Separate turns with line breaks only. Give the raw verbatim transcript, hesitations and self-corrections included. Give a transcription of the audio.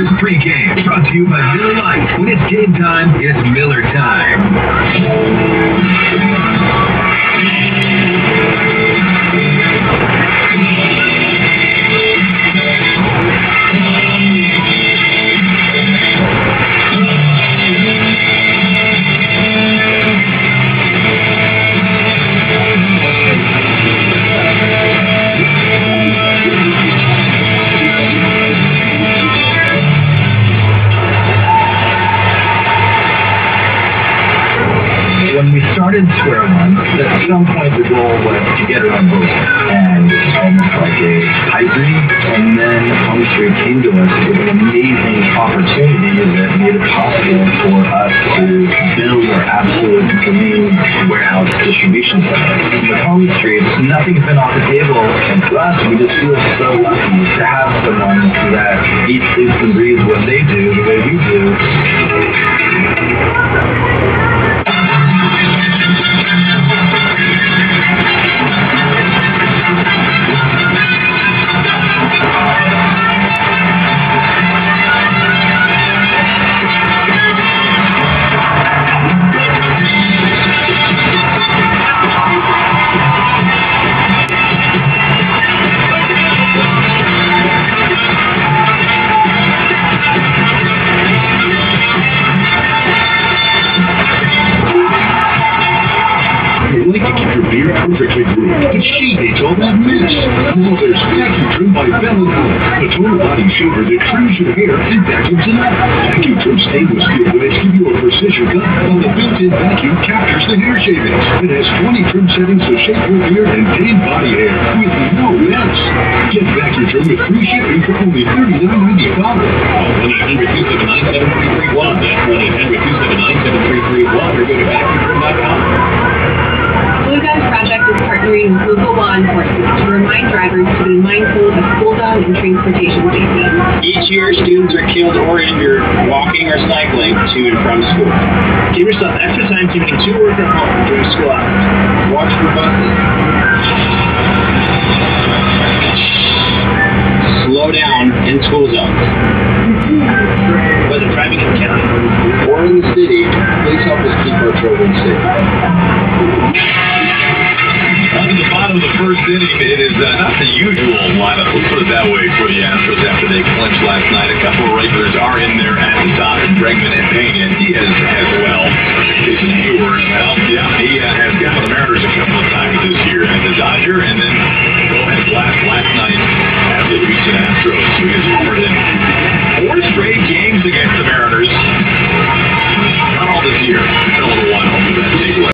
Miller's pregame, brought to you by Miller Lite. When it's game time, it's Miller time. When we started Square One, at some point the goal was to get it on both. And it's almost like a pipe dream. And then Home Street came to us with an amazing opportunity that made it possible for us to build our absolute dream warehouse distribution center. With Home Street, nothing's been off the table. And for us, we just feel so lucky to have someone that eats, sleeps, and breathes what they do the way we do.
Perfectly groomed, but she hates all that mess. Well, there's Vacuum Trim by Valentine, a total body shaver that trims your hair and vacuums it up. Vacuum Trim stainless steel blades give you a precision cut, while the built-in vacuum captures the hair shavings. It has twenty trim settings to shape your beard and tame body hair with no mess. Get Vacuum Trim with free shipping for only thirty-nine ninety-five. Call one eight hundred two seven nine seven three three one. That's one eight hundred two seven nine seven three three one, or go to vacuum trim dot com.
Blue Gun Project is partnering with local law enforcement to remind drivers to be mindful of cool down and transportation safety.
Each year, students are killed or injured walking or cycling to and from school. Give yourself extra time commuting to work or home during school hours. Watch for buses. Slow down in school zones. Whether driving in county or in the city, please help us keep our children safe.
On to the bottom of the first inning, it is uh, not the usual lineup, we'll put it that way, for the Astros after they clinched last night. A couple of regulars are in there at the top, Bregman and Payne, and Diaz as well. Jason Hayward, well, yeah, he uh, has got the Mariners a couple of times this year, and the Dodger, and then go ahead last last night at the Houston Astros. So he has